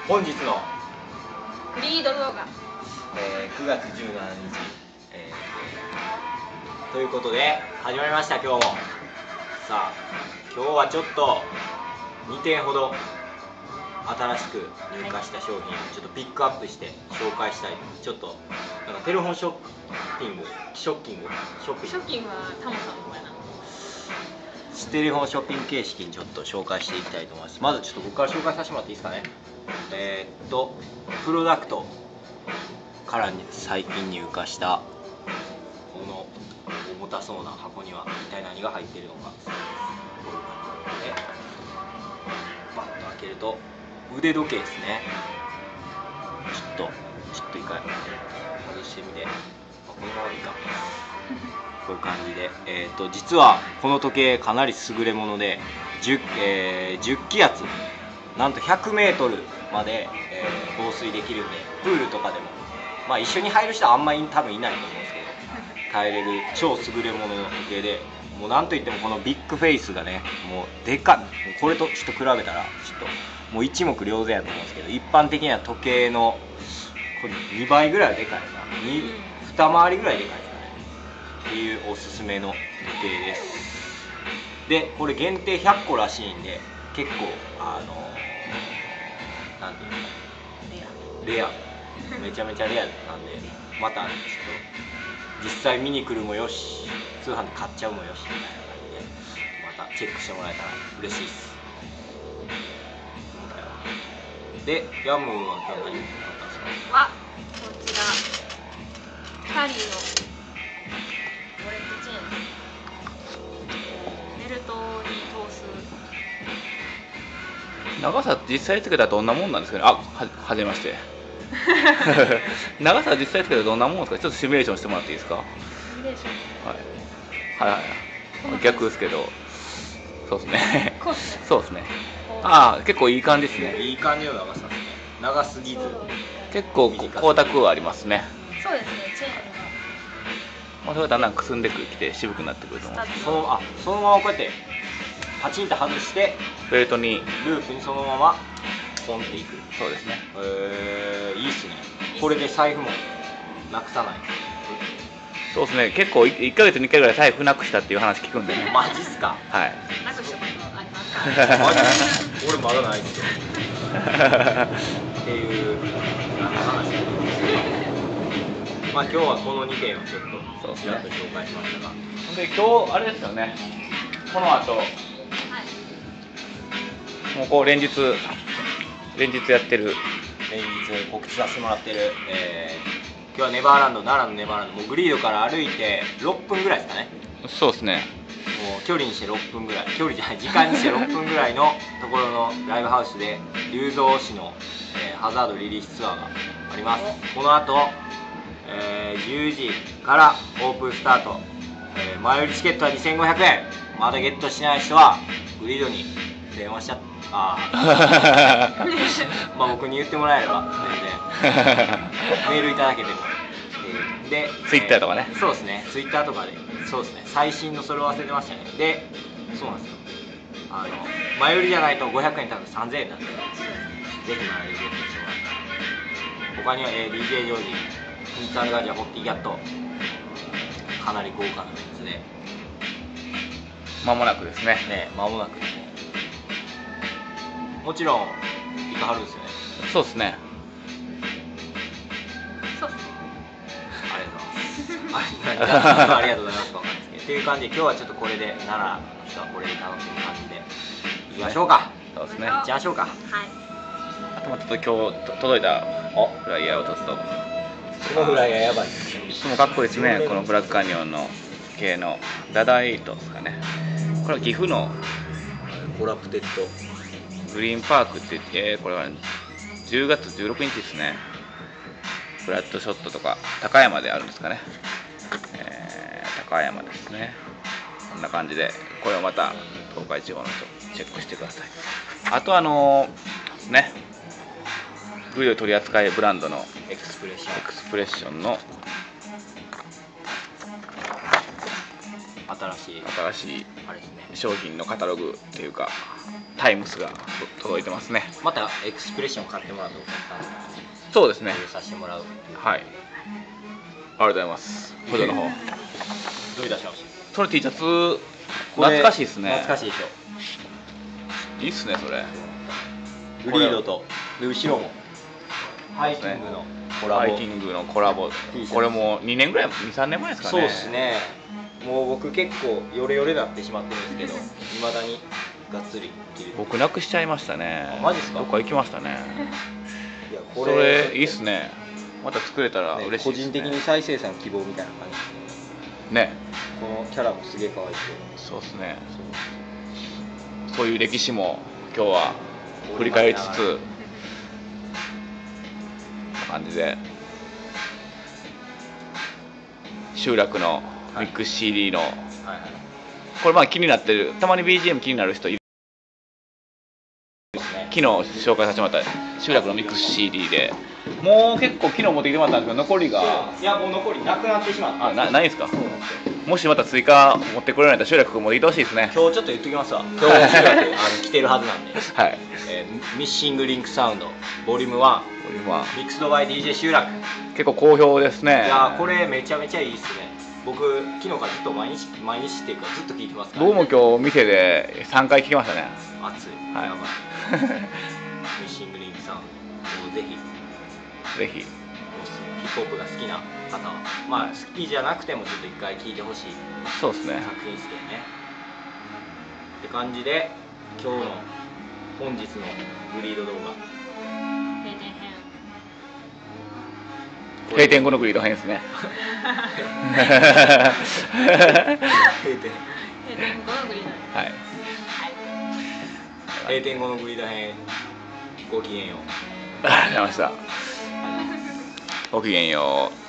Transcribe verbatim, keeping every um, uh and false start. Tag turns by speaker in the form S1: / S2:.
S1: 本日の
S2: グリード動画、
S1: えー、くがつじゅうしちにち、えー、ということで始まりました。今日もさあ今日はちょっとにてんほど新しく入荷した商品をちょっとピックアップして紹介したい。ちょっとなんかテレフォンショッピングショッキングショッピング
S2: ショッキングはタモさんの方やな。
S1: テレフォンショッピング形式にちょっと紹介していきたいと思います。まずちょっと僕から紹介させてもらっていいですかね。えー、っとプロダクトから最近入荷したこの重たそうな箱には一体何が入っているのか。こういう感じでバッと開けると腕時計ですね。ちょっとちょっと一回外してみて、あ、このままでいいか。こういう感じで、えー、と実はこの時計かなり優れもので 10,、えー、じゅっ気圧なんとひゃくメートルまで、えー、放水できるんで、プールとかでも、まあ、一緒に入る人はあんまり多分いないと思うんですけど耐えれる超優れものの時計で、もうなんといってもこのビッグフェイスがね、もうでかい。これとちょっと比べたらちょっともう一目瞭然やと思うんですけど、一般的な時計のこれにばいぐらいはでかいな、に回りぐらいでかいですかねっていうおすすめの時計です。でこれ限定ひゃっこらしいんで、結構あのなんていうの、レアめちゃめちゃレアなんで、またちょっと実際見に来るもよし、通販で買っちゃうもよしみたいな感じでまたチェックしてもらえたら嬉しいです。でヤムは今日何買ったんですか？
S2: はこちらキャリーのウォレットチェーン、ベルトに通す。
S3: 長さ実際つけたらどんなもんなんですかね。あ、は、はじめまして。長さ実際つけたらどんなもんですか。ちょっとシミュレーションしてもらっていいですか。
S2: シミュレーション。
S3: はい。はいはいはい。逆ですけど。そうですね。
S2: こうですね。
S3: そうですね。ああ、結構いい感じですね。
S1: いい感じの長さですね。長すぎず。
S3: 結構光沢はありますね。
S2: そうですね。チェーンが。
S3: まあ、それがだんだんくすんできて渋くなってくると思う。
S1: そのあそのままこうやってパチンと外して
S3: ベルトに
S1: ループにそのままポンっていく。
S3: そうですね。
S1: えー、いいっすね。これで財布もなくさない。
S3: そうですね。結構いっかげつにいっかいぐらい財布なくしたっていう話聞くんでね。
S1: マジっすか？
S3: はい。
S2: なくしたことありますか？
S1: マジ俺まだないですよ。っていう話です。まあ今日はこのにけんをちょっとちらっと紹介しましたが、
S3: で今日あれですよね。この後、はい、もうこう連日連日やってる
S1: 連日告知させてもらってる、えー、今日はネバーランド、奈良のネバーランド、もうグリードから歩いてろっぷんぐらいですかね。
S3: そうですね。
S1: もう距離にしてろっぷんぐらい、距離じゃない時間にしてろっぷんぐらいのところのライブハウスで龍造市の、えー、ハザードリリースツアーがあります。この後、えー、じゅうじからオープンスタート、えー、前売りチケットはにせんごひゃくえん。まだゲットしない人はグリードに電話しちゃっあまあ僕に言ってもらえれば全然メールいただけても、えー、で
S3: ツイッターとかね、
S1: えー、そうですね、ツイッターとかで、そうですね、最新のそれを忘れてましたね。でそうなんですよ、あの前売りじゃないとごひゃくえん多分さんぜんえんなんで、ぜひ前売りゲットしてもらったら。他には、えー、ディージェー ジョージ、フニッツ・アルガジャ、ホッティキャット、かなり豪華なメンツで
S3: 間もなくですね。
S1: ね、間もなくですね。もちろん行かはるんですよね。
S3: そうですね。
S2: そうですね。
S1: ありがとうございます。ありがとうございます。わかんないですけど。っていう感じで今日はちょっとこれで奈良の人はこれで楽しむ感じで行きましょうか。
S3: そうですね。
S1: 行っちゃいましょうか。
S2: はい。
S3: あともちょっと今日届いたフライヤーをちょっと。
S1: このフライヤーやばい。
S3: いつもかっこいいですね。このブラックカニオンの系のダダイートですかね。これは岐阜の
S1: コラプテッド
S3: グリーンパークって言って、これはじゅうがつじゅうろくにちですね。フラットショットとか高山であるんですかね。えー、高山ですね。こんな感じで、これをまた東海地方の人チェックしてください。あとあのー、ね、グリル取り扱いブランドの
S1: エクスプレッション
S3: エクスプレッションの
S1: 新しい
S3: 新しい
S1: あれですね。
S3: 商品のカタログっていうかタイムスが届いてますね。
S1: またエクスプレッション買ってもらうと
S3: そうですね。
S1: 共有させてもらう。
S3: はい。ありがとうございます。補助の方。
S1: どういたしまし
S3: それ T シャツ
S1: これ
S3: 懐かしいですね。
S1: 懐かしいでしょ。
S3: いいっすねそれ。
S1: グリードとで後ろもハイキングのコラボ。
S3: ハイキングのコラボ。これもにねんぐらい、にさんねんまえですかね。
S1: そうですね。もう僕結構ヨレヨレになってしまってるんですけど、いまだにがっつり着る。
S3: 僕なくしちゃいましたね。
S1: あマジっすか
S3: どっか行きましたね。
S1: いやこ
S3: そ
S1: れ
S3: れいいっすね。また作れたら
S1: ね
S3: 嬉しいですね。
S1: 個人的に再生産希望みたいな感じですね。
S3: ね。
S1: このキャラもすげえ可愛くて。
S3: そうですね。
S1: そう
S3: そういう歴史も今日は振り返りつつ感じで集落のミックス シーディー の、
S1: はいはい。
S3: これまあ気になってる、たまに ビージーエム 気になる人いる。
S1: ですね。
S3: 昨日紹介させてもらった集落のミックス シーディー でもう結構昨日持ってきてもらったんですけど残りが
S1: いやもう残りなくなってしまった。
S3: あなないんですか。
S1: そうなんですよ。
S3: もしまた追加持ってこれないと集落持ってきてほしいですね。
S1: 今日ちょっと言っときますわ。今日集落あの来てるはずなんで。
S3: はい。
S1: えーミッシングリンクサウンドボリュームワン
S3: 今
S1: ミックスドバイ ディージェー 集落。い
S3: 結構好評ですね。
S1: やーこれめちゃめちゃいいっすね。僕昨日からずっと毎日毎日っていうかずっと聞いてますから、
S3: 僕も今日店でさんかい聞きましたね。
S1: 熱い。
S3: はい
S1: やばい。ミッシングリンクサウンドもうぜひ
S3: ぜひ
S1: ヒップホップが好きな方はまあ好きじゃなくてもちょっと一回聞いてほしい
S3: そうですね。
S1: 作品ですけどね。って感じで今日の本日のグリード動画
S2: 定年編。
S3: 閉店後のグリード編ですね。
S1: 閉店
S2: 定年後のグリード編。
S3: はい。
S1: 閉店後のグリード編ごきげんよう。
S3: ありがとうございました。ごきげんよう。